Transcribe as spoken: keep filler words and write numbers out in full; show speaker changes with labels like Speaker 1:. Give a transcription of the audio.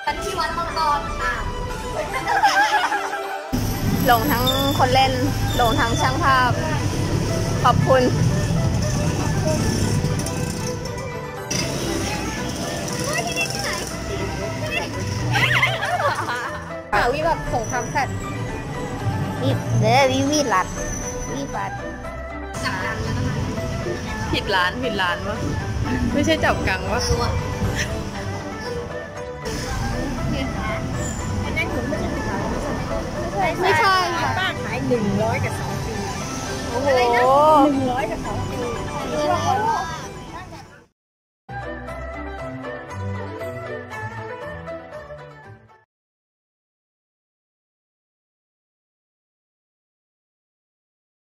Speaker 1: กันที่วัดมังกรค่ะ
Speaker 2: หลงทั้งคนเล่นหลงทั้งช่างภาพขอบคุณหาวิแบบสงครามสัตว์วิเด้อวิวิลัดวิบัดผิดร้านผิดร้านวะไม่ใช่จับกังวะไม่ใช่ค่ะ
Speaker 1: ป้าขายหนึ่งร้อยกับสองปี
Speaker 2: โอ้โห
Speaker 1: หนึ่งร้อยกับสองปี